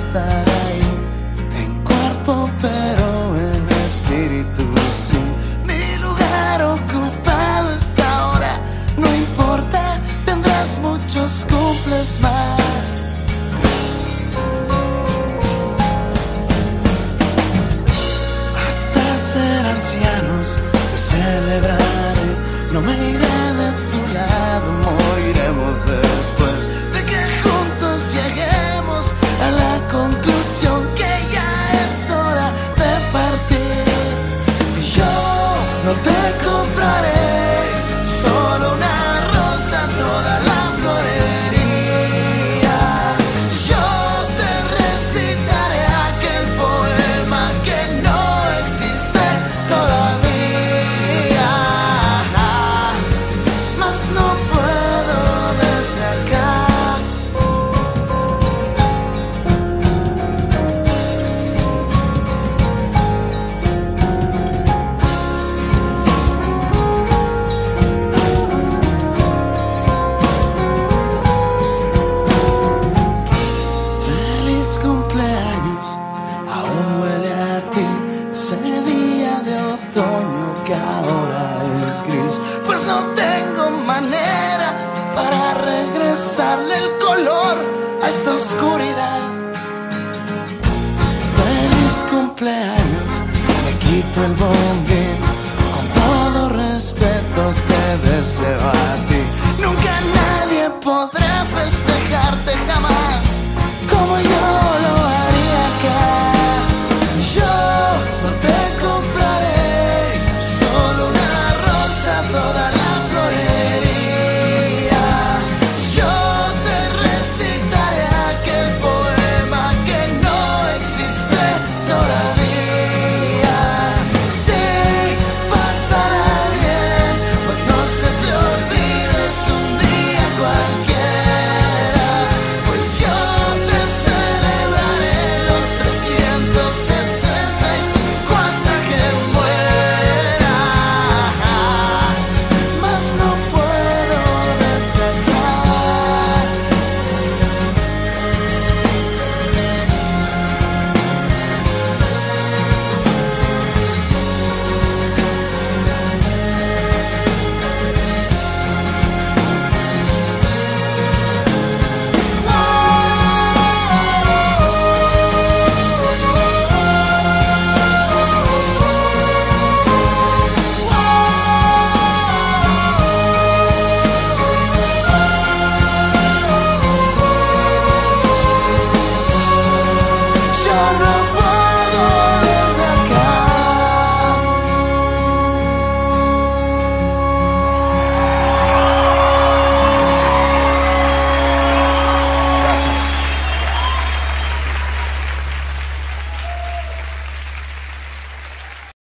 estar ahí, en cuerpo pero en espíritu sí. Mi lugar ocupado está ahora, no importa, tendrás muchos cumples más. Hasta ser ancianos te celebraré, no me iré de tu lado, moriremos después de que juntos lleguemos a la conclusión que ya es hora de partir. Y yo no te compraré solo una rosa, toda la florería. Yo te recitaré aquel poema que no existe todavía, mas no puedo desde acá. Feliz cumpleaños, aún huele a ti ese día de otoño que ahora es gris, pues no tengo manera para regresarle el color a esta oscuridad. Feliz cumpleaños, me quito el bombín, con todo respeto te deseo a ti.